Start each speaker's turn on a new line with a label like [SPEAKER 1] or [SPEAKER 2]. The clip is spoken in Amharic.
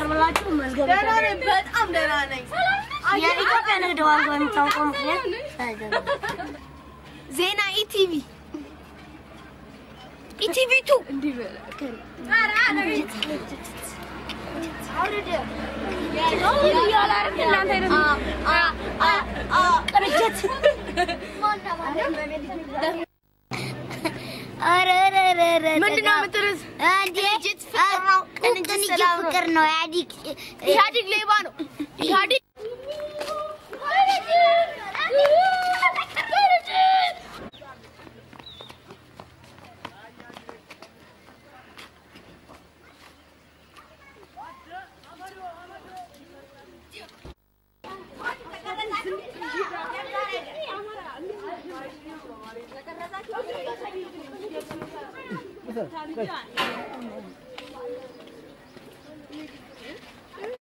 [SPEAKER 1] ላቀርብላችሁ መዝገብ
[SPEAKER 2] በጣም ደህና ነኝ
[SPEAKER 1] የኢትዮጵያ ንግድ ባንክ የምታውቀው ምክንያት
[SPEAKER 2] ዜና ኢቲቪ ኢቲቪ 2 እንዴ ኧረ አውርድ ያላ እናንተ ቅርጅት ምንድነው የምትሉት? ቅንጅት ፍቅር ነው። ቅንጅት ፍቅር ነው። ኢህአዴግ ሌባ ነው። ኢህአዴግ
[SPEAKER 3] Good.